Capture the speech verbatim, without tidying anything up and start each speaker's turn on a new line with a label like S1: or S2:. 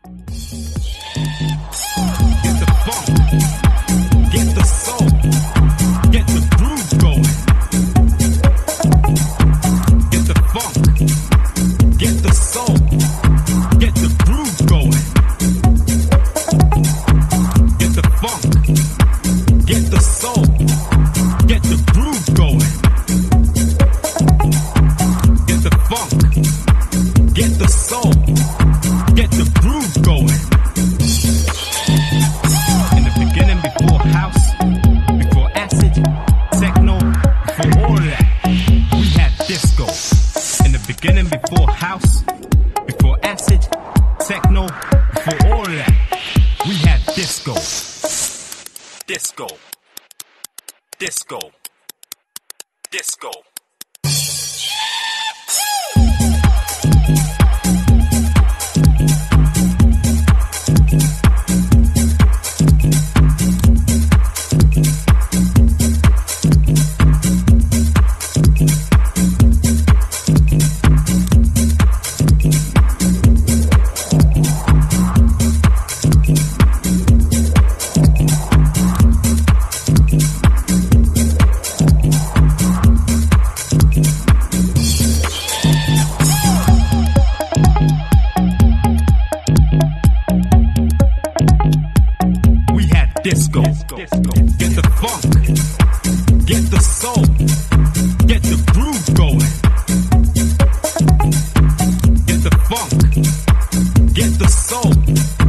S1: Get the funk, get the soul, get the groove going. Get the funk, get the soul, get the groove going. Get the funk, get the soul, get the groove going. Get the funk, get the soul, get the groove going. In the beginning, before house, before acid, techno, before all that, we had disco. In the beginning, before house, before acid, techno, before all that, we had disco. Disco. Disco. Disco. Disco. Get the funk, get the soul, get the groove going. Get the funk, get the soul.